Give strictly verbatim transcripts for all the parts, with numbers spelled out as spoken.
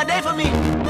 all day for me.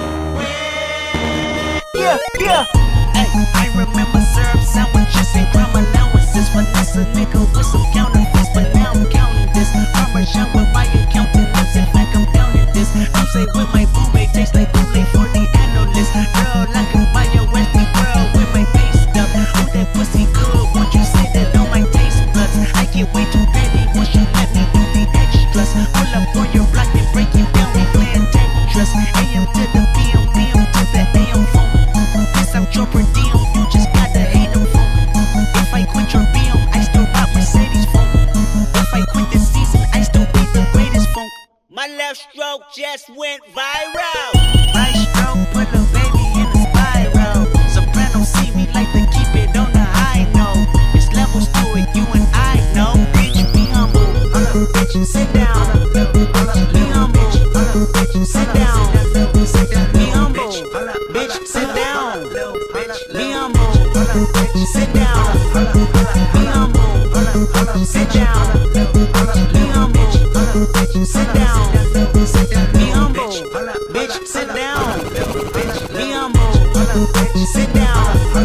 Yeah, yeah. Ay, I remember syrup sandwiches and crime allowances. Vanessa nigga with some counterfeits, but now I'm counting this. Parmesan with my accountant lips, in fact I'm down in this. I'm say with my boo-babe tastes like Kool-Aid for the analyst. Girl, I can buy your Westie world with my face up. Oh, that pussy good, won't you say that on my taste buds? I get way too petty once you let me do the extras. Pull up on your block and break you down, we playing Tetris. A M to the P M, P M to the A M phone. Piss out your per diem, you just gotta hate them phone. If I quit your B M, I still rock Mercedes phone. If I quit this season, I still be the greatest phone. My left stroke just went viral. Right stroke put a baby in a spiral. Soprano see me like to keep it on the high note. There's levels to it, you and I know. Bitch, be humble. Bitch, sit down. Be humble. Sit down. Be humble. Bitch, sit down. Be humble. Sit down. Be humble. Sit down. Be humble. Sit down. Be humble. Bitch, sit down. Be humble. Sit down.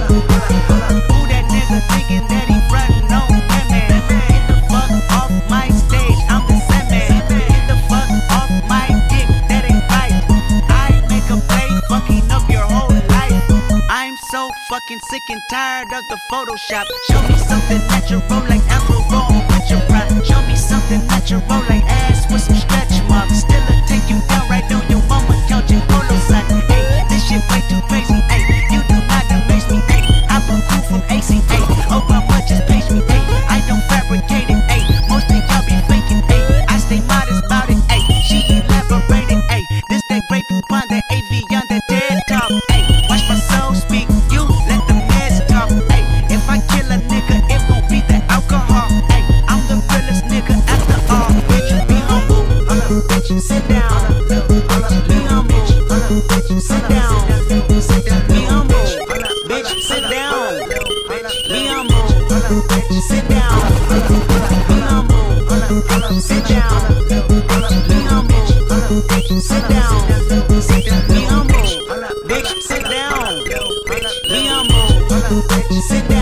Who that nigga thinking that he frontin' on me? Get the fuck off my stage, I'm the Sandman. Get the fuck off my dick, that ain't right. I make a play, fucking up your whole life. I'm so fucking sick and tired of the Photoshop. Show me something natural like Afro on with your pride. Show me something natural like ass with some stretch marks. Still a take you down right on your mama couch and polo side. Hey, this shit way too crazy. Hey, you do not amaze me. Hey, I been cool from A C A. Obama just page me. Hey, I don't fabricate it. Hey, most of y'all be faking. Hey, I stay modest about it. Hey, she elaborated. Hey, this that great coupon, that A V on that TED talk. Hey, watch my soul speak. You let the meds talk. Hey, if I kill a nigga, it won't be the alcohol. Hey, I'm the realest nigga after all. Bitch, be humble. Bitch, sit down. Be humble. Sit down. Be humble. Bitch, sit down. Be humble. Sit down. Be humble. Sit down. Be humble. Sit down. Be humble. Bitch, sit down. Be humble. Sit down.